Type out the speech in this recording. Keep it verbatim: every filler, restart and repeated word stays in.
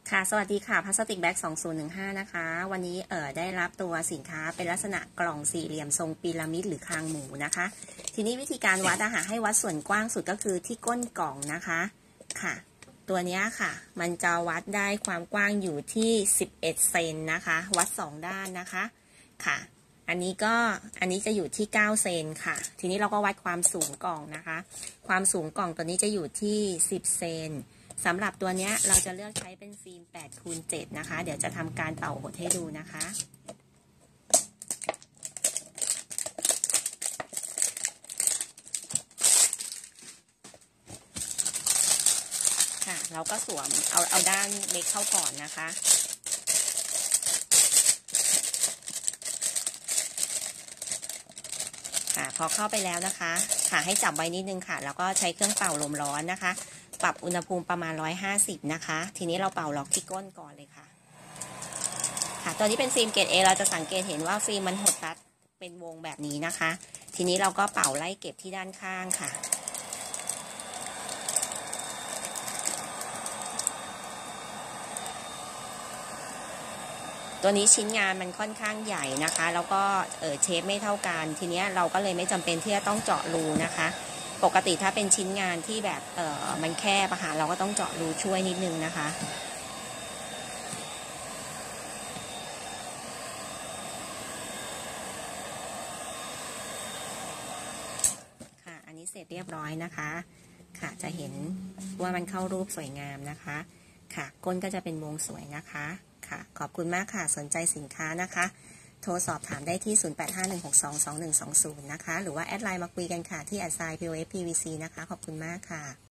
ค่ะสวัสดีค่ะพลาสติกแบ็กสองศูนย์หนึ่งห้านะคะวันนี้เอ่อได้รับตัวสินค้าเป็นลักษณะกล่องสี่เหลี่ยมทรงพีระมิดหรือคางหมูนะคะทีนี้วิธีการวัดอาหารให้วัดส่วนกว้างสุดก็คือที่ก้นกล่องนะคะค่ะตัวนี้ค่ะมันจะวัดได้ความกว้างอยู่ที่สิบเอ็ดเซนนะคะวัดสองด้านนะคะค่ะอันนี้ก็อันนี้จะอยู่ที่เก้าเซนค่ะทีนี้เราก็วัดความสูงกล่องนะคะความสูงกล่องตัวนี้จะอยู่ที่สิบเซนสำหรับตัวนี้เราจะเลือกใช้เป็นฟิล์มแปดคูณเจ็ดนะคะเดี๋ยวจะทำการเป่าหดให้ดูนะคะค่ะเราก็สวมเอาเอาด้านเล็กเข้าก่อนนะคะค่ะพอเข้าไปแล้วนะคะค่ะให้จับไว้นิดนึงค่ะแล้วก็ใช้เครื่องเป่าลมร้อนนะคะปรับอุณหภูมิประมาณหนึ่งร้อยห้าสิบนะคะทีนี้เราเป่าล็อกที่ก้นก่อนเลยค่ะค่ะตัวนี้เป็นฟิล์มเกรด เอ เราจะสังเกตเห็นว่าฟิล์มมันหดรัดเป็นวงแบบนี้นะคะทีนี้เราก็เป่าไล่เก็บที่ด้านข้างค่ะตัวนี้ชิ้นงานมันค่อนข้างใหญ่นะคะแล้วก็เออเชฟไม่เท่ากันทีนี้เราก็เลยไม่จำเป็นที่จะต้องเจาะรูนะคะปกติถ้าเป็นชิ้นงานที่แบบเออมันแคบอะค่ะเราก็ต้องเจาะรูช่วยนิดนึงนะคะค่ะอันนี้เสร็จเรียบร้อยนะคะค่ะจะเห็นว่ามันเข้ารูปสวยงามนะคะค่ะก้นก็จะเป็นวงสวยนะคะค่ะขอบคุณมากค่ะสนใจสินค้านะคะโทรสอบถามได้ที่ ศูนย์ แปด ห้า หนึ่ง หก สอง สอง หนึ่ง สอง ศูนย์ นะคะหรือว่าแอดไลน์มาคุยกันค่ะที่ แอท ไซน์ พี โอ เอฟ พี วี ซี นะคะขอบคุณมากค่ะ